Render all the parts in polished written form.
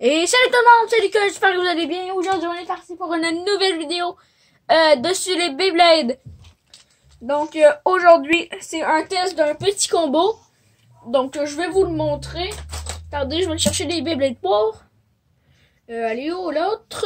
Et salut tout le monde, c'est Lucas, j'espère que vous allez bien. Aujourd'hui, on est parti pour une nouvelle vidéo dessus les Beyblade. Donc, aujourd'hui, c'est un test d'un petit combo. Donc, je vais vous le montrer. Attendez, je vais chercher les Beyblade pour. Allez où l'autre?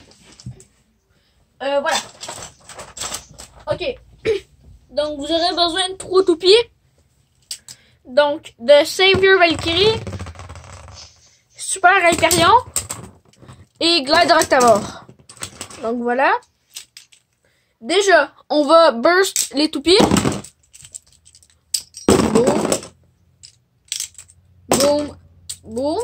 Voilà. Ok. Donc, vous aurez besoin de 3 toupies. Donc, de Savior Valkyrie, Super Hyperion et Glide Octavor. Donc voilà. Déjà, on va burst les toupies. Boum. Boum. Boum.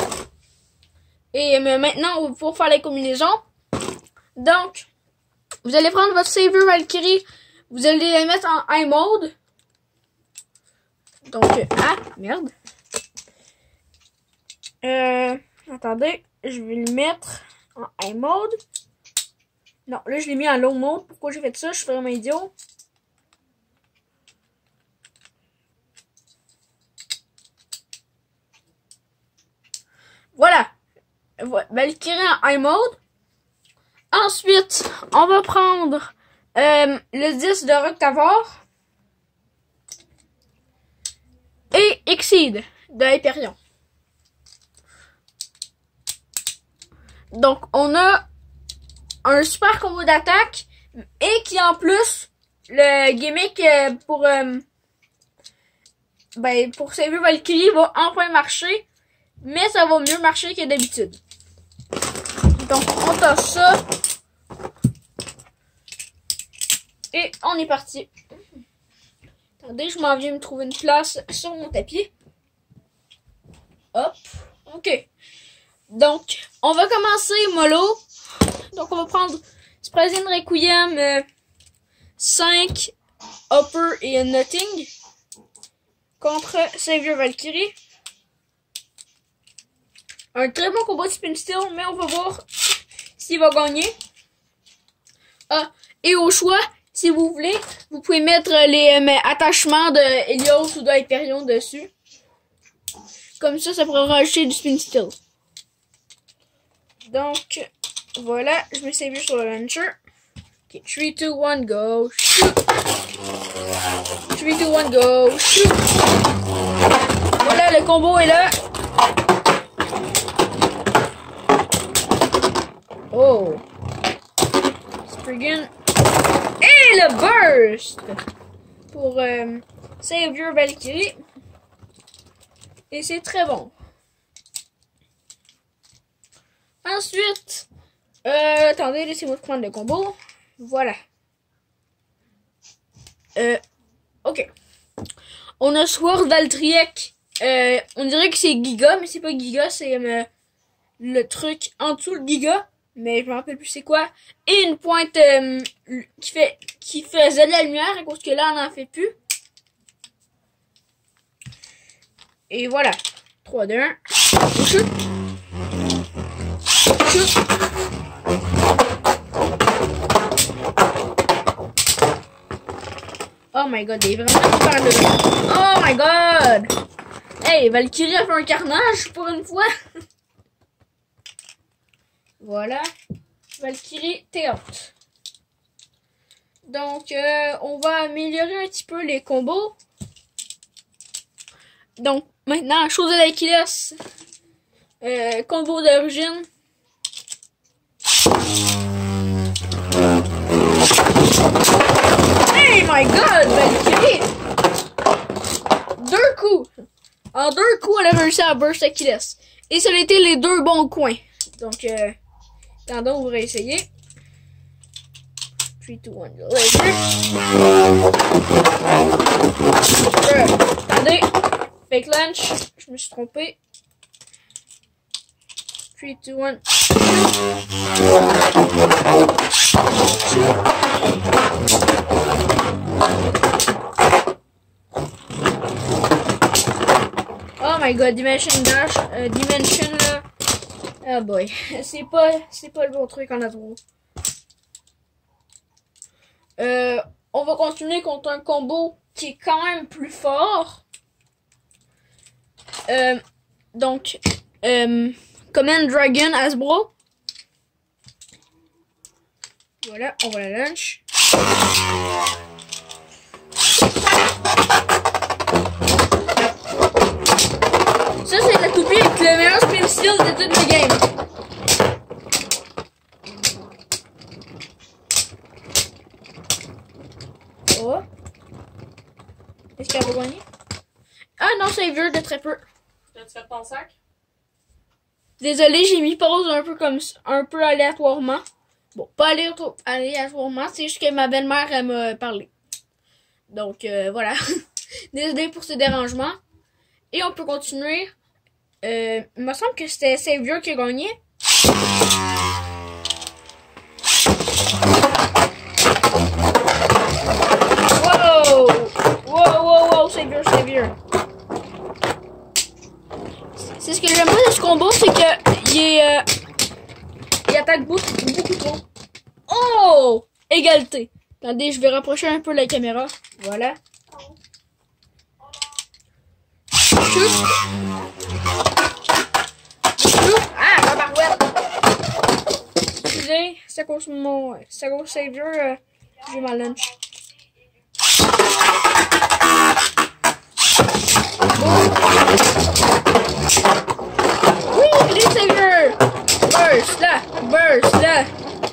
Et maintenant, on va pouvoir faire les combinaisons. Donc, vous allez prendre votre Savior Valkyrie. Vous allez les mettre en high mode. Donc, ah, merde. Attendez, je vais le mettre en high mode. Non, là, je l'ai mis en low mode. Pourquoi j'ai fait ça? Je suis vraiment idiot. Voilà. Valkyrie en high mode. Ensuite, on va prendre le 10 de Octavor. Et Exceed de Hyperion. Donc, on a un super combo d'attaque et qui en plus, le gimmick pour Savior Valkyrie va enfin marcher, mais ça va mieux marcher que d'habitude. Donc, on tasse ça. Et on est parti. Attendez, je m'en viens me trouver une place sur mon tapis. Hop. Ok. Donc, on va commencer mollo. Donc, on va prendre Sprazin Requiem 5, Upper et Nothing contre Savior Valkyrie. Un très bon combat de Spin Steel, mais on va voir s'il va gagner. Ah, et au choix, si vous voulez, vous pouvez mettre les attachements de Helios ou de Hyperion dessus. Comme ça pourra rajouter du Spin Steel. Donc, voilà, je me save sur le launcher. Ok, 3, 2, 1, go, shoot! 3, 2, 1, go, shoot! Voilà, le combo est là. Oh! Spriggan. Et le burst! Pour Savior Valkyrie. Et c'est très bon. Ensuite, attendez, laissez-moi prendre le combo. Voilà. Ok. On a Sword Valtryek. On dirait que c'est Giga, mais c'est pas Giga, c'est le truc en dessous le Giga. Mais je me rappelle plus c'est quoi. Et une pointe qui faisait de la lumière, à cause que là, on n'en fait plus. Et voilà. 3, 2, 1. Shoot. Oh my god, il est vraiment super là. Oh my god! Hey, Valkyrie a fait un carnage pour une fois. Voilà. Valkyrie, t'es out. Donc, on va améliorer un petit peu les combos. Donc, maintenant, chose de l'Achilles. Combo d'origine. Hey my god, Valkyrie! 2 coups! En 2 coups, elle a réussi à burst Achilles. Et ça a été les 2 bons coins. Donc, attendons, on va réessayer. 3, 2, 1, go. Attendez. Fake lunch. Je me suis trompé. 3, 2, 1. Oh my god, Dimension Dash, Dimension là. Oh boy, c'est pas le bon truc en a trop. On va continuer contre un combo qui est quand même plus fort. Donc, Command Dragon Hasbro. Voilà, on va la lunch. Ça, c'est la toupie avec le meilleur spin steel de toutes les games. Oh. Est-ce qu'elle va gagner? Ah non, c'est vieux de très peu. T'as-tu fait ton sac? Désolé, j'ai mis pause un peu comme un peu aléatoirement. Bon, pas aléatoirement, c'est juste que ma belle-mère elle m'a parlé. Donc voilà. Désolé pour ce dérangement. Et on peut continuer. Il me semble que c'était Savior qui a gagné. Wow! Wow, Savior. C'est ce que j'aime pas de ce combo, c'est que il attaque beaucoup trop. Oh! Égalité. Attendez, je vais rapprocher un peu la caméra. Voilà. Shoot. Ah, ma barouette. Excusez, c'est à cause de mon... C'est à cause de Savior, j'ai ma lunch. Oui, les Savior! Burst là!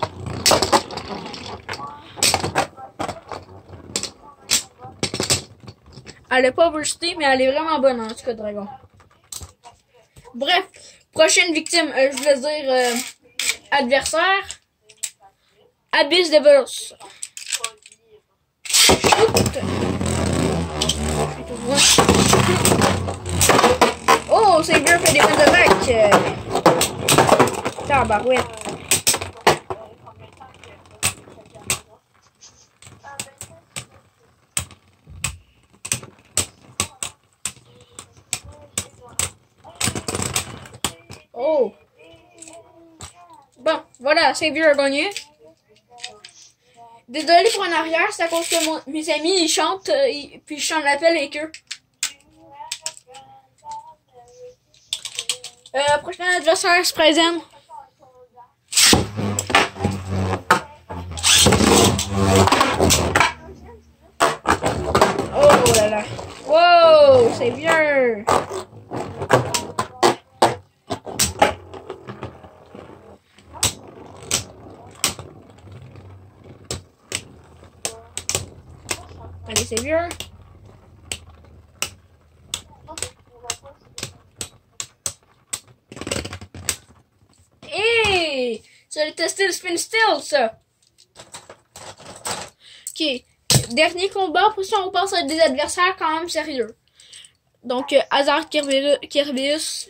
Elle est pas bursté, mais elle est vraiment bonne en tout cas, Dragon. Bref, prochaine victime, je voulais dire adversaire. Abyss Devils. Oh, Savior fait des points de back. Tabarouette. Oh. Bon, voilà, Savior a gagné. Désolé pour en arrière, c'est à cause que mes amis ils chantent, puis je chante l'appel avec eux. Prochain adversaire se présente. Oh là là. Wow, Savior. Allez, Savior. Hey! Ça allait tester le spin steel, ça. Ok. Dernier combat, pour ça on passe à des adversaires quand même sérieux. Donc, Hazard Kerbeus.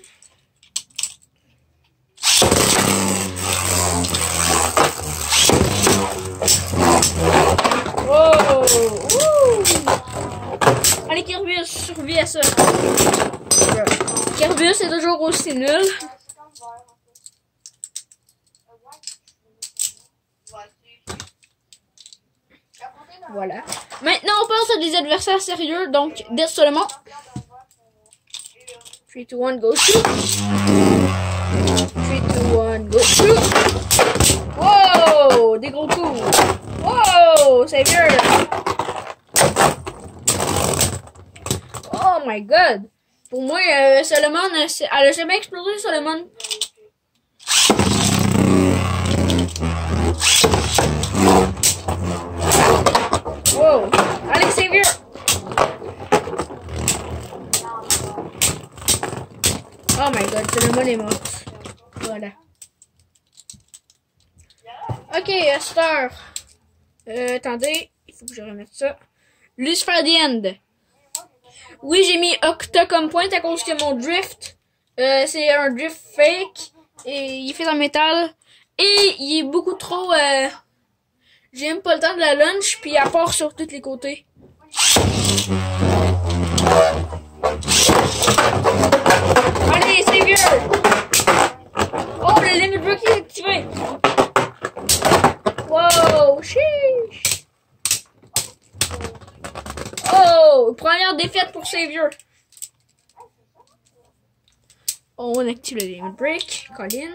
Oh! Ouh. Allez, Kerbeus, survie à ça. Kerbeus est toujours aussi nul. Voilà. Maintenant, on passe à des adversaires sérieux. Donc, Death Solomon. 3, 2, 1, go shoot. 3, 2, 1, go shoot. Wow! Des gros coups. Wow! Savior. Oh my god. Pour moi, Solomon, elle a jamais explosé, Solomon. Wow! Allez, Savior! Oh my god, Solomon est mort. Voilà. Ok, Star. Attendez, il faut que je remette ça. Lucifer the End. Oui, j'ai mis Octa comme point à cause que mon drift, c'est un drift fake. Et il est fait en métal. Et il est beaucoup trop... J'ai même pas le temps de la lunch, puis elle part sur tous les côtés. Allez, Savior! Oh, le limit break est activé! Wow, chiche! Oh, première défaite pour Savior. On active le limit break. Colin.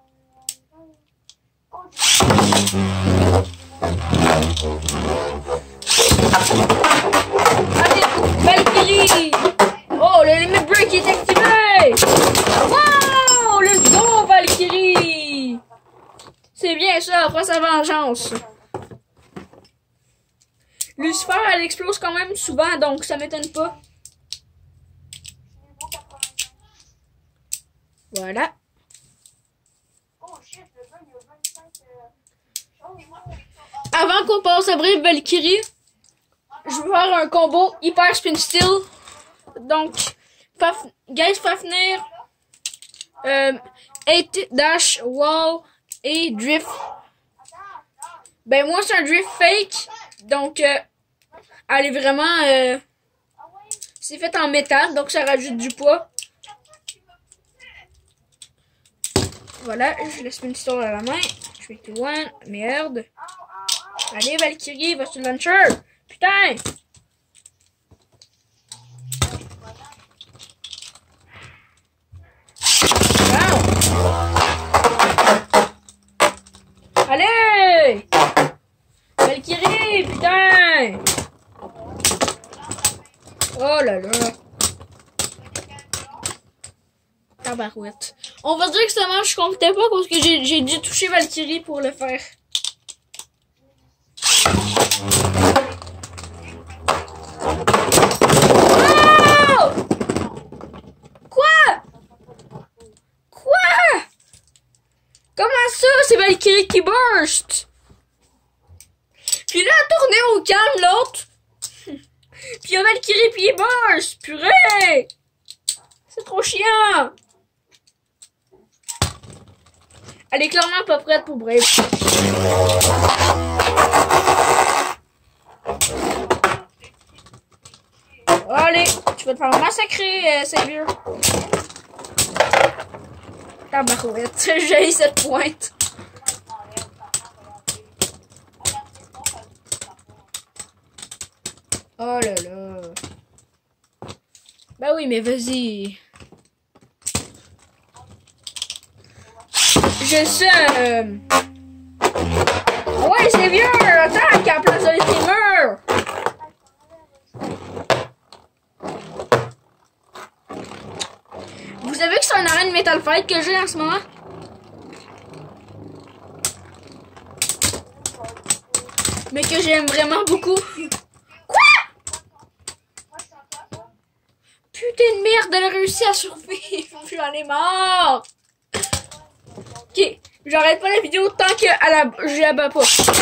Allez, Valkyrie! Oh, le limit break est activé! Wow! Let's go, Valkyrie! C'est bien ça, après sa vengeance. Lucifer, elle explose quand même souvent, donc ça m'étonne pas. Voilà. Avant qu'on passe à Brave Valkyrie, je vais faire un combo hyper spin steel. Donc, Guys Fafnir, 8 dash, wall et drift. Ben moi c'est un drift fake. Donc, elle est vraiment... c'est fait en métal, donc ça rajoute du poids. Voilà, je laisse une histoire à la main. 3, 2, 1, merde. Allez, Valkyrie, va sur le launcher. Putain! Wow! Allez! Valkyrie, putain! Oh là là! Tabarouette. On va dire que ça marche, je comptais pas parce que j'ai dû toucher Valkyrie pour le faire. Oh! Quoi? Quoi? Comment ça? C'est Valkyrie qui burst! Puis là, tourner au calme l'autre. Puis il y a Valkyrie puis il burst! Purée! C'est trop chiant! Elle est clairement pas prête pour Brave. Allez, tu vas te faire massacrer, Savior. Tabarouette, j'ai cette pointe. Oh là là. Ben oui, mais vas-y. Je sais. Ouais, c'est vieux. Attaque à la place de les murs. Vous savez que c'est un arène Metal Fight que j'ai en ce moment? Mais que j'aime vraiment beaucoup. Quoi? Putain de merde, elle a réussi à survivre. J'en ai marre. Ok, j'arrête pas la vidéo tant que je la bats pas.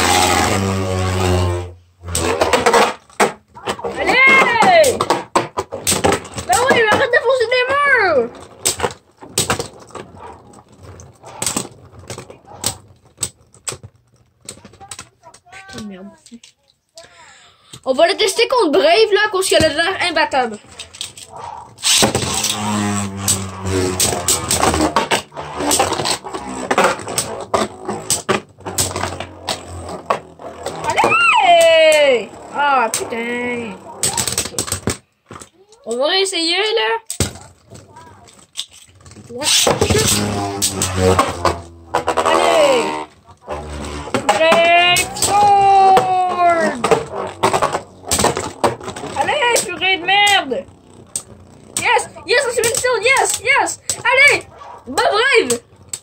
Allez! Ben oui, mais arrête de foncer des murs! Putain de merde. On va le tester contre Brave là, parce qu'elle a l'air imbattable. Ah putain. On va réessayer là. Ouais. Allez. Brave Sword. Allez, purée de merde. Yes, yes, on s'est mis still, yes, yes. Allez, bah Brave.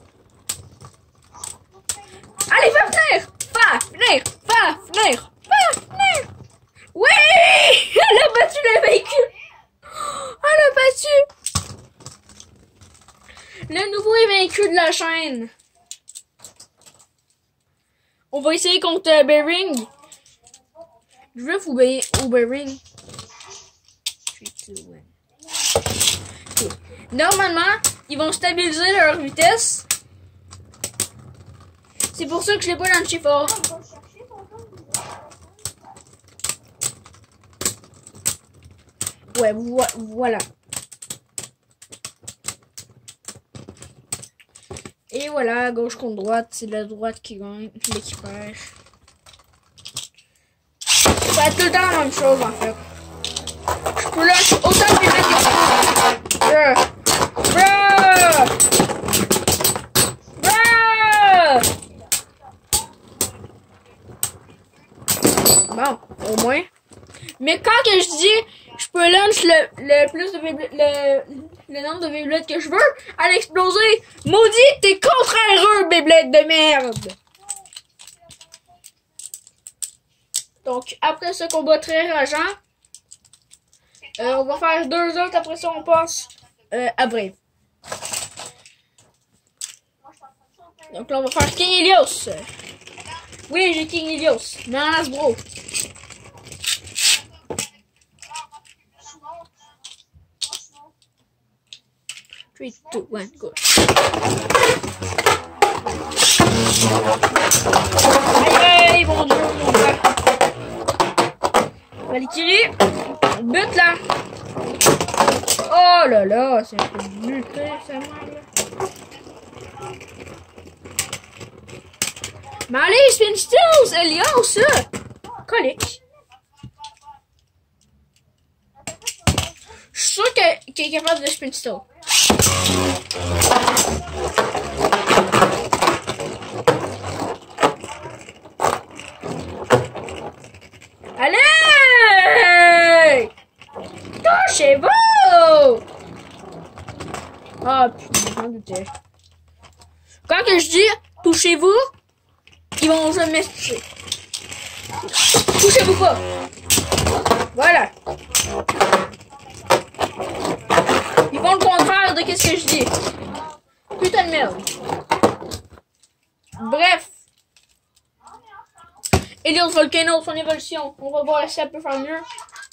Allez, fais venir. Oui! Elle a battu le véhicule! Elle a battu! Le nouveau véhicule de la chaîne. On va essayer contre Bearing. Drift ou Bearing? Okay. Normalement, ils vont stabiliser leur vitesse. C'est pour ça que je l'ai pas lancé fort. Ouais, voilà. Et voilà, gauche contre droite, c'est la droite qui gagne, qui perd. Ça va être tout le temps la même chose en fait. Je peux lâcher autant de péter que ça. Mais quand que je dis, je peux launch le plus de le nombre de Beyblades que je veux, à l'exploser. Maudit, t'es contraireux, Beyblade de merde. Donc, après ce combat très rageant, on va faire 2 autres, après ça on passe à Brave. Donc là on va faire King Helios. Oui, j'ai King Helios. Menace bro. 3, 2, 1, go. Aïe, mon dieu, mon gars. Valkyrie, but là. Oh là là, c'est un peu buté, ça, moi, là. Mais allez, spin stills, Elios, colique. Je suis sûr qu'il est capable de spin still. Allez! Touchez-vous! Ah putain, j'en doutais. Quand que je dis touchez-vous, ils vont jamais se toucher. Touchez-vous pas! Voilà. Ils font le contraire de qu'est-ce que je dis. Putain de merde. Bref. Helios Volcano, son évolution. On va voir si ça peut faire mieux.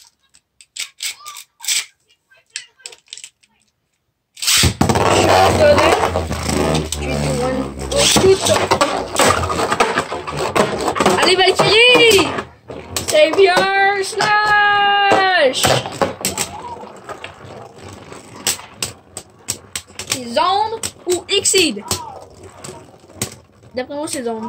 Allez Valkyrie! Savior Slash! C'est Zone ou Exceed? D'après moi c'est Zone.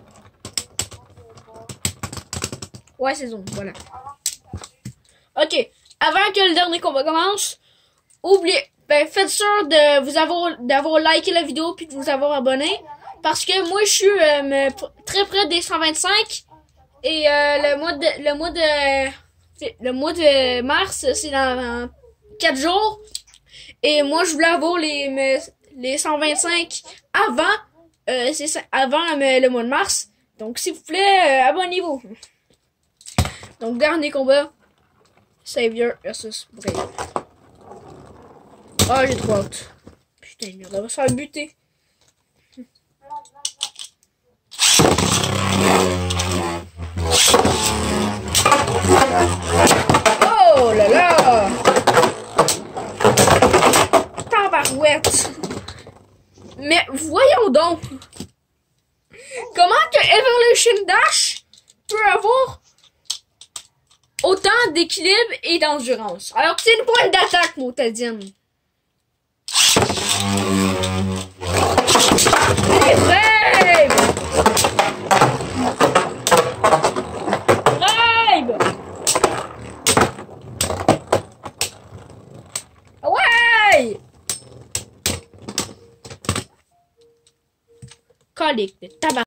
Ouais c'est Zone, voilà. Ok, avant que le dernier combat commence, faites sûr d'avoir liké la vidéo puis de vous avoir abonné. Parce que moi je suis très près des 125 et le mois de mars c'est dans 4 jours et moi je voulais avoir les 125 avant le mois de mars. Donc s'il vous plaît abonnez-vous. Donc dernier combat, Savior versus Brave. Ah j'ai trop hâte. Putain merde, on va se faire buter. Oh là là! Tabarouette! Mais voyons donc! Comment que Evolution Dash peut avoir autant d'équilibre et d'endurance? Alors que c'est une pointe d'attaque, Motadine. C'est vrai! Colique de tabac.